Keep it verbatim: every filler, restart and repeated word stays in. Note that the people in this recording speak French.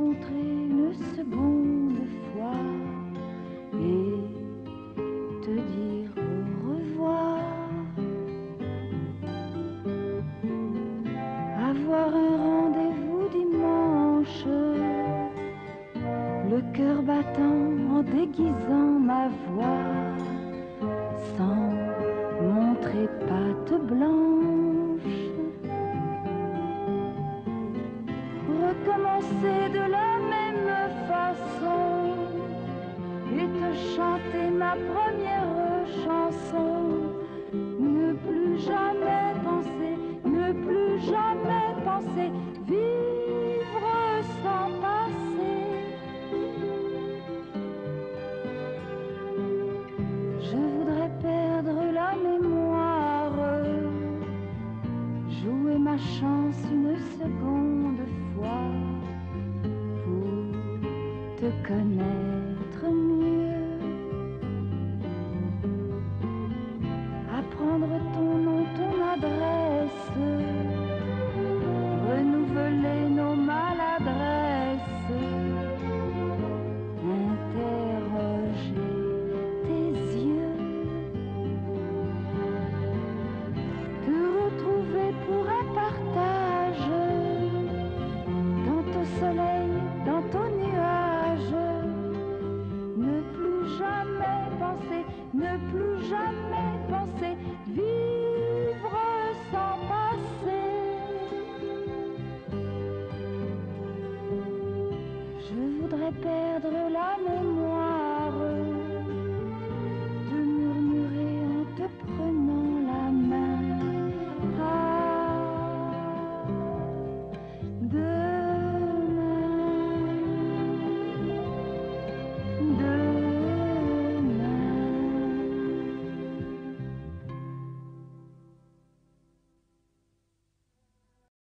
rencontrer une seconde fois et te dire au revoir. Avoir un rendez-vous dimanche, le cœur battant en déguisant ma voix, sans montrer patte blanche. Recommencer de la même façon et te chanter ma première chanson. Ne plus jamais penser, ne plus jamais penser, vivre sans passer. Je voudrais perdre la mémoire, jouer ma chance une seconde fois pour te connaître mieux. Apprendre ton nom, ton adresse, renouveler nos maladresses, interroger tes yeux, te retrouver pour un partage, dans ton soleil, dans ton nuage. Ne plus jamais penser, ne plus jamais penser, vivre sans passer. Je voudrais perdre la mémoire